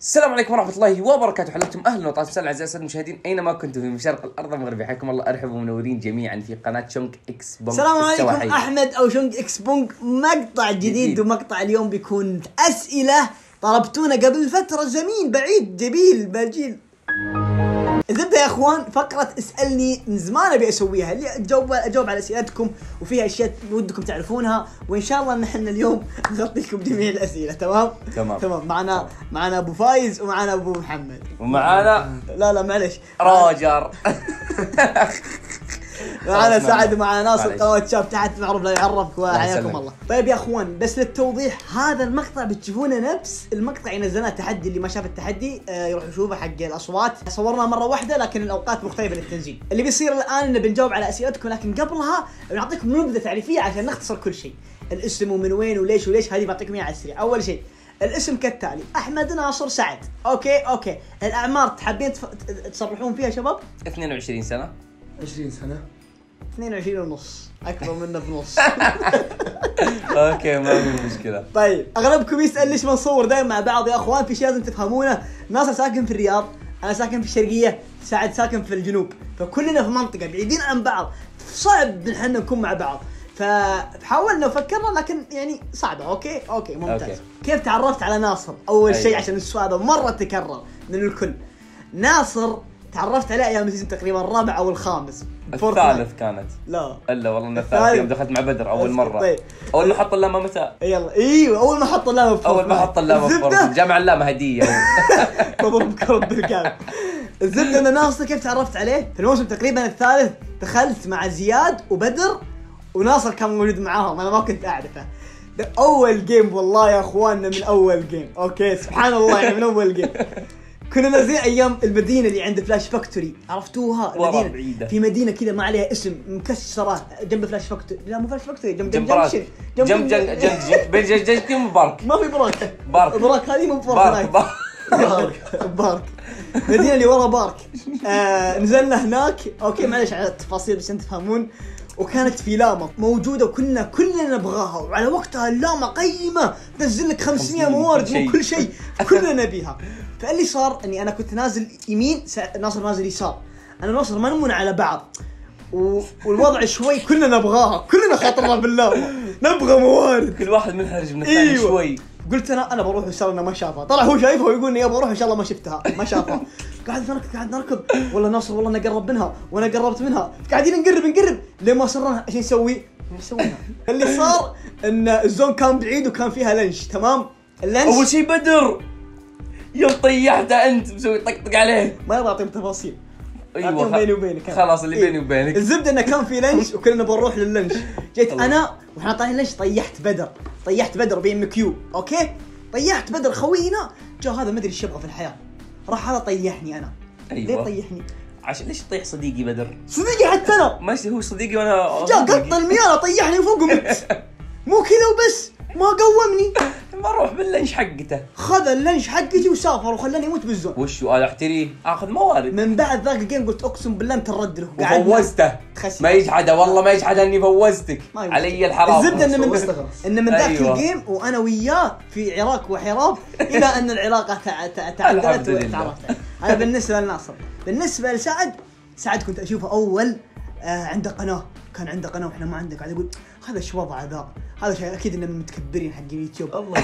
السلام عليكم ورحمة الله وبركاته. حلقتم أهلا وطبعا مساء الأعزاء السادة المشاهدين أينما كنتم في مشارق الأرض المغربية، حياكم الله. أرحب ومنورين جميعا في قناة شونك إكس بونج. السلام عليكم أحمد أو شونك إكس بونج. مقطع جديد ومقطع اليوم بيكون أسئلة طلبتونا قبل فترة، زمين بعيد جميل بجيل. الزبدة يا اخوان، فقرة اسألني من زمان ابي اسويها، اللي اجاوب على اسئلتكم وفيها اشياء ودكم تعرفونها، وان شاء الله ان احنا اليوم نغطي لكم جميع الاسئلة. تمام. معنا ابو فايز ومعنا ابو محمد ومعنا لا معلش روجر معنا سعد ومعنا ناصر، قناة شاب تحت معروف لا يعرف، وحياكم الله. طيب يا اخوان، بس للتوضيح، هذا المقطع بتشوفونه نفس المقطع اللي نزلناه التحدي، اللي ما شاف التحدي يروح يشوفه حق الاصوات. صورناه مره واحده لكن الاوقات مختلفه للتنزيل. اللي بيصير الان انه بنجاوب على اسئلتكم، لكن قبلها بنعطيكم نبذه تعريفيه عشان نختصر كل شيء. الاسم ومن وين وليش هذه بعطيكم اياها على السريع. اول شيء الاسم كالتالي: احمد ناصر سعد. اوكي. الاعمار تحبين تصرحون فيها شباب؟ 22 سنة 20 سنة 22 ونص، اكبر منه بنص. اوكي ما في مشكلة. طيب اغلبكم يسأل ليش ما نصور دائما مع بعض. يا اخوان في شيء لازم تفهمونه، ناصر ساكن في الرياض، انا ساكن في الشرقية، سعد ساكن في الجنوب، فكلنا في منطقة بعيدين عن بعض، صعب نحن نكون مع بعض. فحاولنا وفكرنا لكن يعني صعبة. اوكي ممتاز. كيف تعرفت على ناصر؟ اول شيء عشان السؤال هذا مرة تكرر من الكل. ناصر تعرفت عليه ايام السيزون تقريبا الرابع او الخامس، الثالث كانت. لا والله ان الثالث يوم دخلت مع بدر اول مرة. طيب. اول ما حط اللامة متى؟ ايوه اول ما حط اللامة في اول ما حط اللامة في جامع اللامة هدية. مضروب كرب بالكعب. الزبدة ان ناصر كيف تعرفت عليه؟ في الموسم تقريبا الثالث دخلت مع زياد وبدر، وناصر كان موجود معاهم، انا ما كنت اعرفه. ده اول جيم والله يا اخواننا، من اول جيم. اوكي سبحان الله، يعني من اول جيم كنا نازلين ايام المدينه اللي عند فلاش فاكتوري، عرفتوها؟ المدينه في مدينه كذا ما عليها اسم، مكسره جنب فلاش فاكتوري. لا مو فلاش فاكتوري، جنب جنب بارك. ما في بارك هذه مو بارك المدينه اللي ورا بارك. نزلنا هناك. اوكي معلش على التفاصيل بس انت تفهمون. وكانت في لاما موجودة وكلنا نبغاها، وعلى وقتها اللاما قيمة تنزل لك 500 موارد وكل شيء، كلنا نبيها. فاللي صار اني انا كنت نازل يمين، ناصر نازل يسار، انا ناصر ما نمون على بعض، والوضع شوي كلنا نبغاها، كلنا خاطرنا باللاما نبغى موارد، كل واحد منحرج من الثاني. شوي قلت انا بروح يسار، انا ما شافها، طلع هو شايفها ويقول لي ابغى اروح، ان شاء الله ما شفتها ما شافها. قاعد نركض والله ناصر، والله انا قرب منها وانا قربت منها، قاعدين نقرب ليه ما صرنا ايش نسوي. اللي صار ان الزون كان بعيد وكان فيها لنش. تمام. اللنش اول شيء بدر يوم طيحته انت مسوي طقطق عليه، ما ابغى اعطيهم تفاصيل. ايوه بيني وبينك خلاص اللي بيني وبينك. الزبده انه كان في لنش وكلنا بنروح لللنش. جيت انا واحنا طالعين لنش، طيحت بدر بين مكيو. اوكي طيحت بدر خوينا، جاء هذا ما ادري ايش يبغى في الحياه، راح هذا طيحني انا. أيوة. ليه طيحني؟ عشان ليش تطيح صديقي بدر؟ صديقي حتى انا، ماشي هو صديقي وانا جاء قط المياه طيحني فوق ومت. مو كذا وبس، ما قومني، ما اروح باللنش حقته، خذ اللنش حقتي وسافر وخلاني اموت بالزون. وشو انا احتريه اخذ موارد. من بعد ذاك الجيم قلت اقسم بالله انت الرد له، وفوزته. ما يجحده والله، ما يجحده اني فوزتك علي الحرام. الزبده ان من ذاك الجيم وانا وياه في عراك وحراب، الى ان العلاقه تعدلت وتعرفت. هذا بالنسبه لناصر. بالنسبه لسعد كنت اشوفه اول عنده قناه، كان عنده قناه واحنا ما عنده، قاعد يقول هذا ايش وضعه ذا، هذا شيء اكيد انه من المتكبرين حق اليوتيوب. الله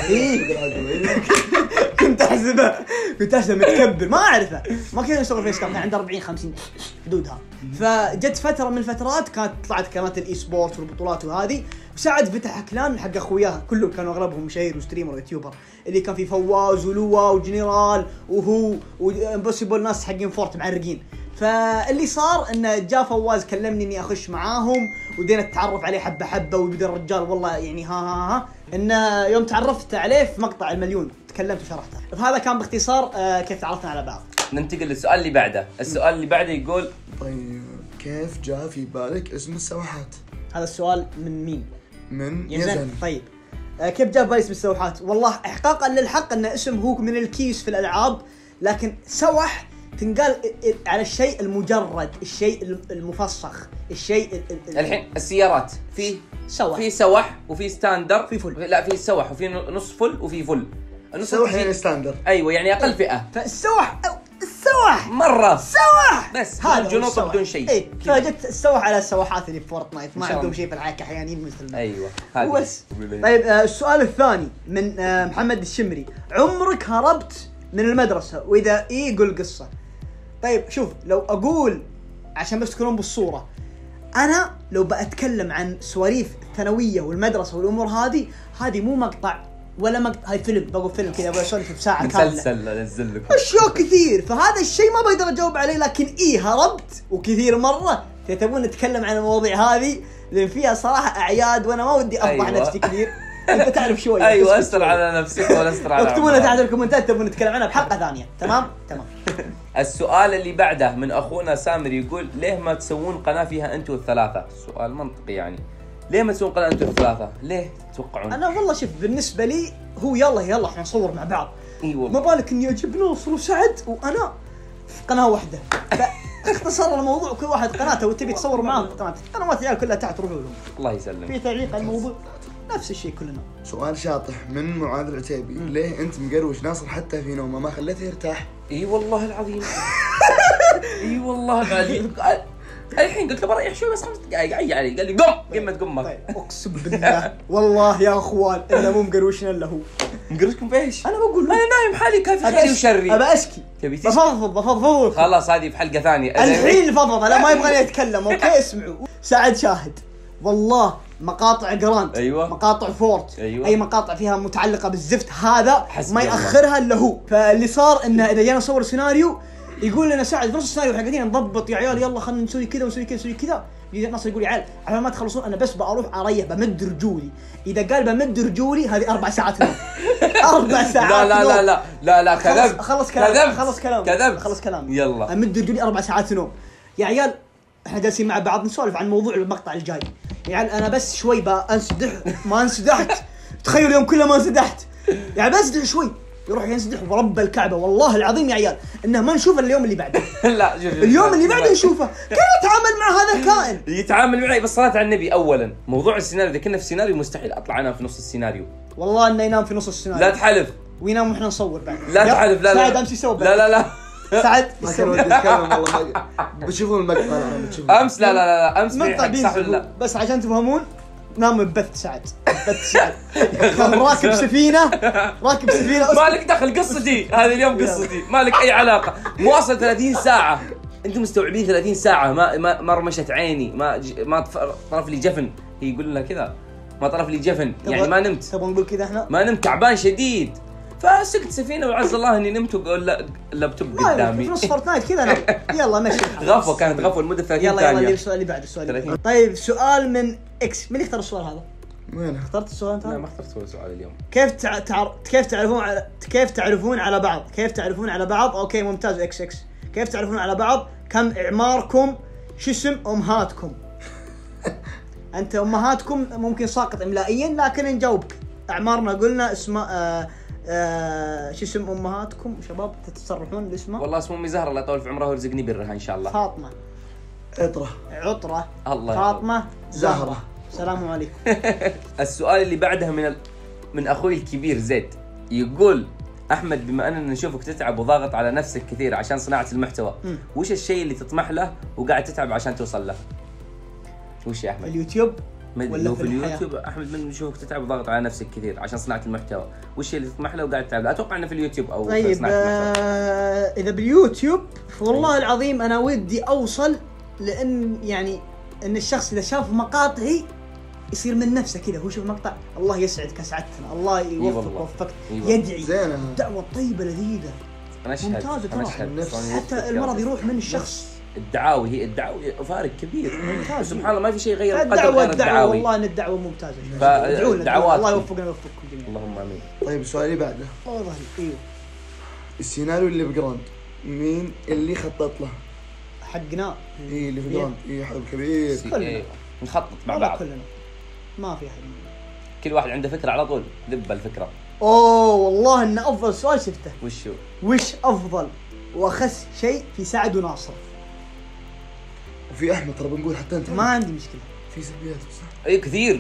كنت احسبه متكبر، ما اعرفه، ما كان يشتغل فيس كام، كان عنده 40-50 حدودها. فجت فتره من الفترات كانت طلعت قناه الاي سبورت والبطولات وهذه، وسعد فتح كلان حق اخوياه كلهم كانوا اغلبهم مشاهير وستريمر ويوتيوبر، اللي كان في فواز ولوا وجنرال وهو وامبوسيبل، ناس حقين فورت معرقين. فاللي صار انه جاء فواز كلمني اني اخش معاهم، ودينا نتعرف عليه حبه ويبدا الرجال والله يعني ها انه يوم تعرفت عليه في مقطع المليون تكلمت وشرحته. فهذا كان باختصار كيف تعرفنا على بعض. ننتقل للسؤال اللي بعده. السؤال اللي بعده يقول: طيب كيف جاء في بالك اسم السواحات؟ هذا السؤال من مين؟ من يزن. طيب كيف جاء بالي اسم السواحات؟ والله احقاقا للحق ان اسم هو من الكيس في الالعاب، لكن سوح تنقال على الشيء المجرد، الشيء المفسخ، الشيء الحين السيارات في سوح وفي ستاندر، في فل. لا في سوح وفي نص فل وفي فل. سوح يعني ستاندر. ايوه يعني اقل فئه. فالسوح مره سوح بس هذا الجنوط بدون شيء. اي فجت السوح على السوحات اللي في فورتنايت ما إن شاء عندهم الله. شيء في الحياه كحيانين مثلنا. ايوه هذا بس طيب السؤال الثاني من محمد الشمري، عمرك هربت من المدرسه؟ واذا ايه قل قصه. طيب شوف، لو اقول عشان بس تكونون بالصوره، انا لو بأتكلم عن سواليف الثانويه والمدرسه والامور هذه مو مقطع ولا مقطع، هاي فيلم، بقول فيلم كذا بسولف بساعه كامله، مسلسل انزل لكم اشياء كثير، فهذا الشيء ما بقدر اجاوب عليه. لكن ايه هربت وكثير مره. تبون نتكلم عن المواضيع هذه لان فيها صراحه اعياد وانا ما ودي افضح أيوة. نفسي كثير. انت تعرف شوي. ايوه استر على نفسك ولا استر على اكتبوا لنا عمرك. تحت الكومنتات تبون نتكلم عنها بحلقه ثانيه. تمام. السؤال اللي بعده من اخونا سامر يقول ليه ما تسوون قناه فيها انتوا الثلاثه؟ سؤال منطقي يعني. ليه ما تسوون قناه انتوا الثلاثه؟ ليه تتوقعون؟ انا والله شوف، بالنسبه لي هو يلا احنا نصور مع بعض. اي والله. ما بالك اني اجيب ناصر وسعد وانا في قناه واحده، فاختصر الموضوع، كل واحد قناته وتبي تصور معاه قناته. قنوات العيال كلها تحت، روحوا لهم. الله يسلمك. في تعليق على الموضوع نفس الشيء كلنا. سؤال شاطح من معاذ العتيبي، ليه انت مقروش ناصر حتى في نومه ما خليته يرتاح؟ اي والله العظيم. اي والله العظيم. الحين قلت له بريح شوي بس 5 دقائق، عي علي قال لي قم قمه قمك. طيب اقسم بالله والله يا اخوان انا مو مقروشنا الا هو. مقرشكم بايش؟ انا بقول انا نايم حالي كافي خيري وشري. ابى اشكي، تبي تشكي؟ بفضفض خلاص هذه في حلقه ثانيه. الحين فضفض، لا ما يبغاني اتكلم. اوكي اسمعوا، سعد شاهد والله مقاطع جراند، أيوة. مقاطع فورت، أيوة. اي مقاطع فيها متعلقه بالزفت هذا حسبي ما الله. ياخرها الا هو. فاللي صار انه اذا جينا نصور سيناريو يقول لنا سعد في نص السيناريو حقتنا نضبط يا عيال، يلا خلينا نسوي كذا ونسوي كذا ونسوي كذا. يجي ناصر يقول يا عيال على ما تخلصون انا بس بروح اريح بمد رجولي. اذا قال بمد رجولي هذه 4 ساعات نوم. 4 ساعات لا نوم. لا لا لا لا كذب. خلص كلام. كذبت. خلص كلام. يلا. امد رجولي 4 ساعات نوم. يا عيال احنا جالسين مع بعض نسولف عن موضوع المقطع الجاي. يا عيال انا بس شوي بانسدح، ما انسدحت. تخيل يوم كله ما انسدحت، يعني بسدح شوي يروح ينسدح ورب الكعبه والله العظيم يا عيال انه ما نشوفه اليوم اللي بعده. لا شوف اليوم اللي بعده نشوفه. كيف اتعامل مع هذا الكائن؟ يتعامل معي بالصلاة على النبي. اولا موضوع السيناريو، اذا كنا في سيناريو مستحيل اطلع انا في نص السيناريو. والله انه ينام في نص السيناريو. لا تحلف. وينام واحنا نصور بعد. لا تحلف. لا سعد لا امس يسوي. لا لا لا سعد ما كان ودي اتكلم والله. بتشوفون المقطع الان بتشوفون. امس لا لا لا امس مقطع في صح ولا بينزل لا؟ بس عشان تفهمون نام ببث سعد. كان راكب سفينه مالك دخل قصتي هذه اليوم، قصتي مالك اي علاقه. مواصل 30 ساعه، انتم مستوعبين 30 ساعه ما رمشت عيني، ما طرف لي جفن. هي يقول لها كذا ما طرف لي جفن، يعني ما نمت. تبغى نقول كذا احنا ما نمت، تعبان شديد. فسكت سفينه وعز الله اني نمت وقول اللابتوب في قدامي. نص فورتنايت كذا نام. يلا مشي الحال. غفوه كانت غفوه لمده 30 يلا ثانيه. اللي السؤال اللي بعد. السؤال اللي 30. بعد. طيب سؤال من اكس. من اختار السؤال هذا؟ وين اخترت السؤال انت؟ لا ما اخترت ولا سؤال اليوم. كيف تعرفون على بعض؟ كيف تعرفون على بعض؟ اوكي ممتاز اكس. كيف تعرفون على بعض؟ كم اعماركم؟ شو اسم امهاتكم؟ انت امهاتكم ممكن ساقط املائيا لكن نجاوبك. اعمارنا قلنا اسماء شو اسم امهاتكم شباب؟ تتصرحون الاسم؟ والله اسمه امي زهره الله يطول في عمرها ويرزقني برها ان شاء الله. فاطمه، عطرة، الله فاطمه، زهرة. السلام عليكم. السؤال اللي بعدها من اخوي الكبير زيد، يقول احمد بما اننا نشوفك تتعب وضاغط على نفسك كثير عشان صناعه المحتوى، وش الشيء اللي تطمح له وقاعد تتعب عشان توصل له؟ وش يا احمد؟ اليوتيوب ولا في اليوتيوب؟ احمد من نشوفك تتعب وضاغط على نفسك كثير عشان صناعه المحتوى، وش الشيء اللي تطمح له وقاعد تتعب؟ اتوقع انه في اليوتيوب او في طيب صناعه المحتوى. اذا باليوتيوب والله العظيم انا ودي اوصل لان يعني ان الشخص اذا شاف مقاطعي يصير من نفسه كذا، هو شوف مقطع الله يسعدك سعدتنا، الله يوفقك ووفقك، يدعي زينة دعوه طيبه لذيذه ممتازه ترى، حتى المرض يروح من الشخص. الدعاوي هي الدعاوي فارق كبير. ممتاز. سبحان الله ما في شيء غير القدر الدعوة غير الدعاوي. والله ان الدعوه ممتازه. فالدعوات الله يوفقنا ويوفقكم جميعا. اللهم امين. طيب السؤال اللي بعده، الله ظهري. ايوه السيناريو اللي بجراند مين اللي خطط له؟ حقنا اي اللي في جراند، اي حلو كبير. إيه. نخطط مع والله بعض كلنا ما في احد. كل واحد عنده فكره على طول ذب الفكره. اوه والله ان افضل سؤال شفته. وش افضل واخس شيء في سعد وناصر؟ وفي احمد ترى بنقول حتى انت. ما عندي مشكله. في سلبيات بصح. اي كثير.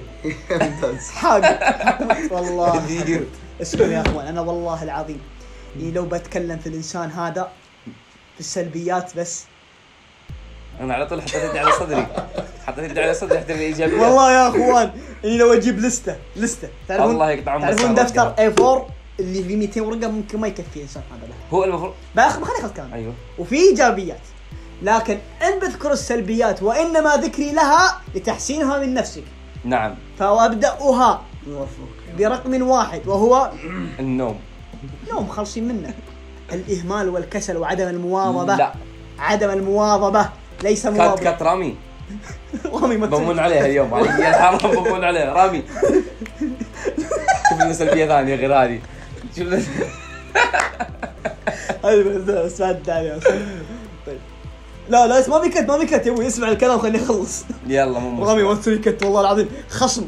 حاق والله كثير. اسمعوا يا اخوان، انا والله العظيم يعني لو بتكلم في الانسان هذا في السلبيات بس، انا على طول حطيت يدي على صدري، حطيت يدي على صدري حتى الايجابيات. والله يا اخوان يعني لو اجيب لسته الله يقطع عمرك. تعرفون دفتر A4 اللي فيه 200 ورقه ممكن ما يكفي الانسان هذا له. هو المفروض خليني اخذ كلام. ايوه. وفي ايجابيات، لكن ان بذكر السلبيات وانما ذكري لها لتحسينها من نفسك. نعم. فابداها يوفقك برقم واحد وهو النوم. نوم خلصين منه. الاهمال والكسل وعدم المواظبه. لا. عدم المواظبه ليس مواظبه. كات رامي. رامي ما بمون عليها اليوم علي الحرام بمون عليها رامي. شوف لنا سلبية ثانية غير هذه. شوف لنا. ايوه بس بعد عليه. طيب لا ما في كت يا ابوي، اسمع الكلام خليني اخلص. يلا مو رامي ما تسوي كت والله العظيم، خصم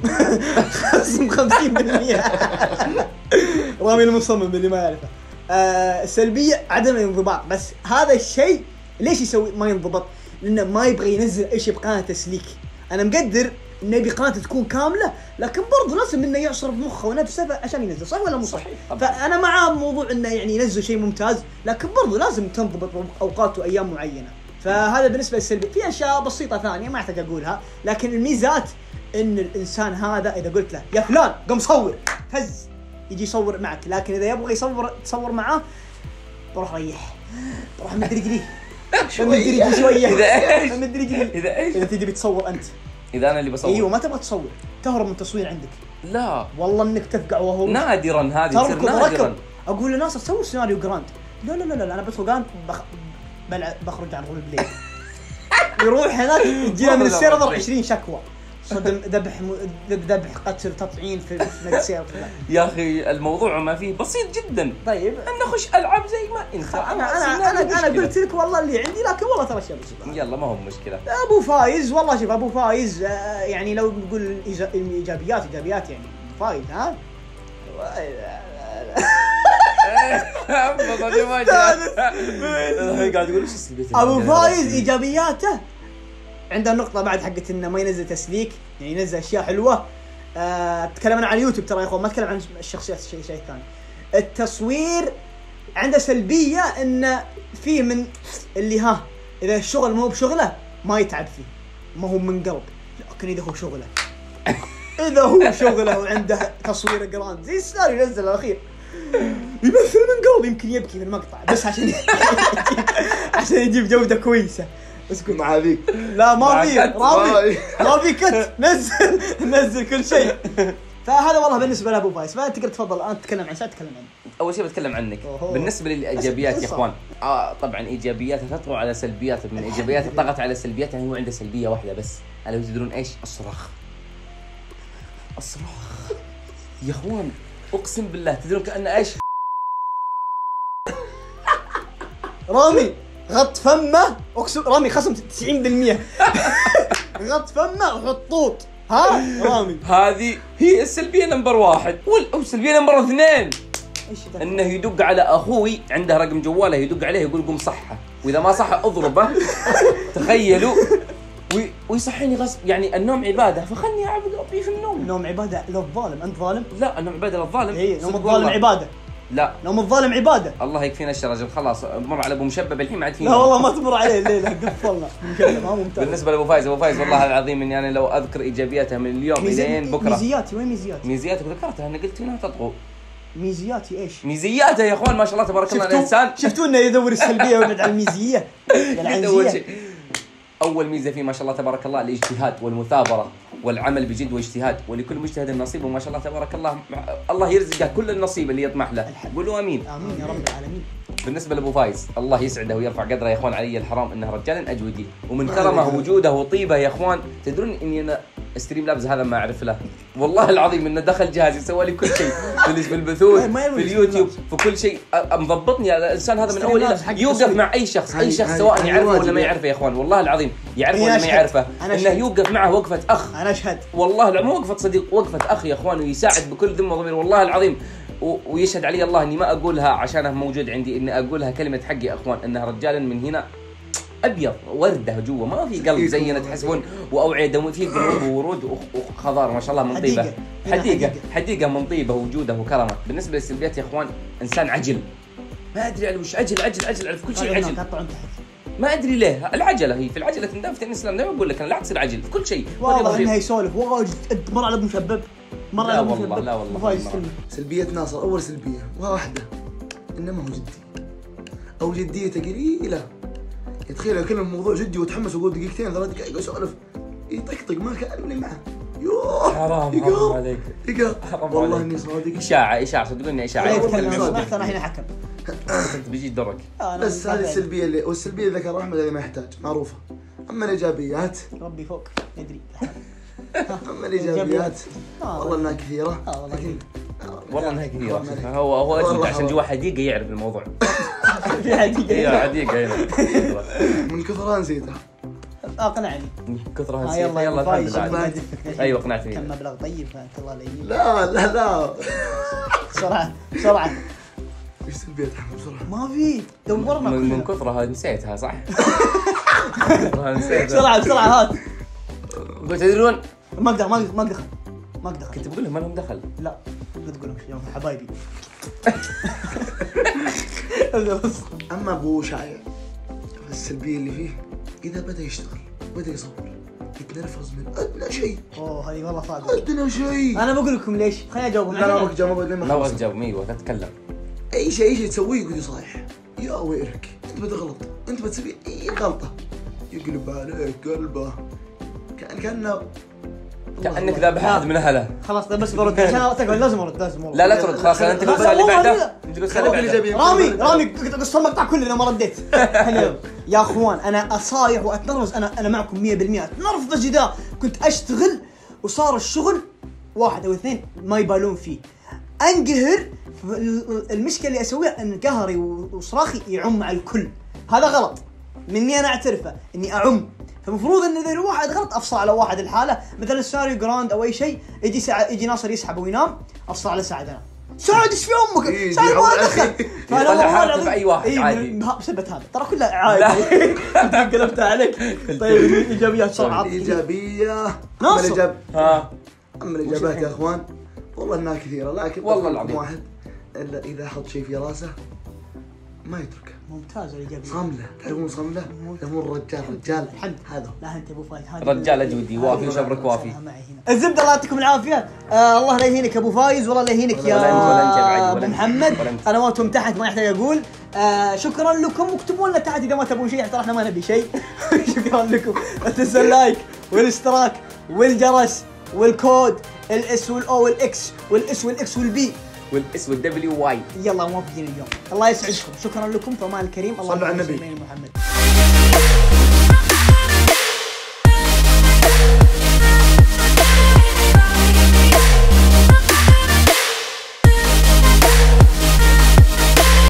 50%. رامي المصمم اللي ما يعرفه. السلبية عدم الانضباط، بس هذا الشيء ليش يسوي ما ينضبط؟ لأنه ما يبغى ينزل إيش بقناة تسليك. أنا مقدر إنه يبي قناته تكون كاملة، لكن برضو لازم إنه يعصر بمخه ونفسه عشان ينزل، صح ولا مو صح؟ فأنا مع موضوع إنه يعني ينزل شيء ممتاز، لكن برضو لازم تنضبط أوقات وأيام معينة. فهذا بالنسبة للسلبي. في أشياء بسيطة ثانية ما أحتاج أقولها، لكن الميزات إن الإنسان هذا إذا قلت له يا فلان قم صور فز يجي يصور معك، لكن إذا يبغى تصور معاه بروح ريح، بروح مد رجلي شوية إذا إيش؟ مد رجلي. إذا إيش؟ إذا تجي بتصور أنت. إذا أنا اللي بصور. أيوة ما تبغى تصور، تهرب من التصوير عندك. لا والله إنك تفقع وهو نادرا هذه تصير تركض نادرا. ركض. أقول لناصر سوي سيناريو جراند. لا أنا بدخل جراند بخرج عن رول بلاي. يروح هناك يجينا من السيرفر 20 شكوى. صدم ذبح قتل تطعين في السيرفر. يا أخي الموضوع ما فيه بسيط جدا. طيب أن نخش ألعاب زي ما أنت. أنا قلت لك والله اللي عندي، لكن والله ترى شيء بسيط. يلا ما هو مشكلة. أبو فايز والله شوف أبو فايز يعني لو نقول إيجابيات يعني فايز ها. قاعد يقول ايش السلبيات. ابو فايز ايجابياته عنده النقطه بعد حقت انه ما ينزل تسليك، يعني ينزل اشياء حلوه. تكلمنا عن اليوتيوب ترى يا اخوان، ما اتكلم عن الشخصيات. شيء ثاني التصوير عنده سلبيه، انه فيه من اللي اذا الشغل مو بشغله ما يتعب فيه، ما هو من قلب. لكن اذا هو شغله وعنده تصوير جراند زي السيناريو ينزل الاخير يمثل من قلب، يمكن يبكي من المقطع بس عشان يجيب جودة كويسة. اسكت مع ذيك. لا ما في رامي كت نزل كل شيء. فهذا والله بالنسبة لأبو فايز. فأنت تفضل الآن تتكلم عن تكلم عنه. أول شيء بتكلم عنك. بالنسبة للإيجابيات يا إخوان، طبعا إيجابياتها تطغى على سلبياتها. من إيجابياتها طغت على سلبياتها، يعني هو عنده سلبية واحدة بس، ألا تدرون إيش؟ الصراخ يا إخوان، أقسم بالله تدرون كأن إيش؟ رامي غط فمه، أقسم رامي خصم 90%. غط فمه وحطوط. رامي هذه هي السلبية نمبر 1 أو السلبية نمبر 2. إنه يدق على أخوي، عنده رقم جواله يدق عليه يقول قم صحة، وإذا ما صح أضربه. تخيلوا. ويصحيني غصب. يعني النوم عبادة، فخلني أعبد ربي في النوم. النوم عبادة للظالم. أنت ظالم؟ لا النوم عبادة للظالم. إيه نوم الظالم عبادة. لا نوم الظالم عبادة. الله يكفينا الشر رجل. خلاص مر على أبو مشبب الحين ما عاد فينا. لا والله ما تمر عليه الليلة قفلنا. ممتاز. بالنسبة لأبو فايز والله العظيم إني أنا لو أذكر إيجابياته من اليوم إلين بكرة. ميزياتي وين ميزياتك ذكرتها، أنا قلت هنا تطغوا. ميزياتي ايش؟ ميزياته يا اخوان ما شاء الله تبارك الله الانسان. شفتوا انه يدور السلبيه ويبعد عن الميزيه. اول ميزه فيه ما شاء الله تبارك الله الاجتهاد والمثابره والعمل بجد واجتهاد، ولكل مجتهد نصيب، وما شاء الله تبارك الله الله يرزقه كل النصيب اللي يطمح له. قولوا امين. امين يا رب العالمين. بالنسبه لابو فايز الله يسعده ويرفع قدره يا اخوان، علي الحرام انه رجال اجودي، ومن كرمه وجوده وطيبه يا اخوان. تدرون اني انا ستريم لابز هذا ما اعرف له والله العظيم، انه دخل جهازي سوى لي كل شيء في البثوث في اليوتيوب في كل شيء، مضبطني الانسان هذا من اول الى يوقف مع اي شخص سواء يعرفه ولا ما يعرفه يا اخوان، والله العظيم يعرفه ولا ما يعرفه، انه يوقف معه وقفه اخ. انا اشهد والله مو وقفه صديق، وقفه اخ يا اخوان، ويساعد بكل ذمه وضمير والله العظيم. ويشهد علي الله اني ما اقولها عشانه موجود عندي، اني اقولها كلمه حق يا اخوان، انه رجال من هنا ابيض ورده جوا، ما في قلب زينا تحسبون، واوعيه دمويه، في قلوب وورود وخضار ما شاء الله من طيبه. حديقه من طيبه وجوده وكرمه. بالنسبه للسلبيات يا اخوان، انسان عجل، ما ادري على وش، عجل في كل شيء عجل. ما ادري ليه العجله، هي في العجله تندم في الاسلام دائما يقول لك انا لا تصير عجل في كل شيء. والله انه يسولف واجد، مر على ابو مسبب، مر على ابو مسبب. لا والله سلبيه ناصر، اول سلبيه واحده انه ما هو جدي او جديته قليله. يتخيل يكلم الموضوع جدي وتحمس ويقول دقيقتين 3 دقائق يسولف يطقطق ما كان معه. يوه حرام عليك، والله اني صادق. اشاعه صدقوني اشاعه. اكثر الحين حكم انت بيجي دورك. بس هذه السلبيه اللي والسلبيه اللي ذكرها احمد اللي ما يحتاج معروفه. اما الايجابيات ربي فوق يدري. اما الايجابيات والله انها كثيره. والله انها كثيره. هو اجمد عشان جوا حديقه يعرف الموضوع. في حديقه حديقه هنا من كثرها نسيتها. اقنعني من كثرها نسيتها. يلا الحمد لله. ايوه اقنعتني. كم مبلغ طيب فانت الله لا يهين. لا بسرعه ايش سلبيات احمد بسرعه؟ ما في دورنا من كثرها نسيتها صح. بسرعه هات. قلت تدرون ما اقدر كنت بقول لهم ما لهم دخل. لا لا تقول لهم شيء حبايبي. اما ابو شايع السلبيه اللي فيه اذا بدا يشتغل بدا يصور يتنرفز من ادنى شيء. هذه والله صادق. ادنى شيء. انا بقول لكم ليش، خليني اجاوبهم. لا ما ابغى اجاوب ما ابغى اجاوب. ايوه تتكلم. اي شيء تسويه يقول صايح يا ويرك انت بتغلط، انت بتسوي اي غلطه يقلب عليك قلبه كانك ذابح احد من اهله. خلاص بس برد عشان تقعد. لازم ارد. لا ترد خلاص. انت تقول اللي بعده. انت تقول اللي بعده. رامي قص المقطع كله اذا ما رديت. يا اخوان انا اصايح واتنرفز. انا معكم 100%. اتنرفز جدا. كنت اشتغل وصار الشغل 1 أو 2 ما يبالون فيه، انقهر. المشكله اللي اسويها ان قهري وصراخي يعم على الكل. هذا غلط مني انا اعترفه اني اعم. فالمفروض ان اذا الواحد غلط افصل على واحد الحاله، مثلا ساريو جراند او اي شيء، يجي ناصر يسحب وينام افصل على سعد. انا سعد ايش في امك؟ سعد ما دخل. فانا والله اي واحد عادي بسبب هذا ترى كله عادي. قلبتها عليك. طيب ايجابيات بسرعه. ايجابيه ناصر. اما الاجابات يا اخوان والله انها كثيره، لكن والله العظيم واحد الا اذا حط شيء في راسه ما يتركه. ممتاز الايجابيه. صمله، تعرفون صمله؟ يسمون رجال الحمد. هذا لا انت ابو فايز هذا رجال اجودي وافي وشبرك وافي. الزبده الله يعطيكم العافيه. الله لا يهينك ابو فايز، والله لا يهينك يا ابو محمد. قنواتهم تحت ما يحتاج اقول. شكرا لكم، واكتبوا لنا تحت اذا ما تبون شيء ترى احنا ما نبي شيء. شكرا لكم. لا تنسوا اللايك والاشتراك والجرس والكود الاس والاو والاكس والاس والاكس والبي والاس والدبليو واي. يلا موافقين اليوم. الله يسعدكم. شكرا لكم. فمان الكريم. الله على النبي محمد.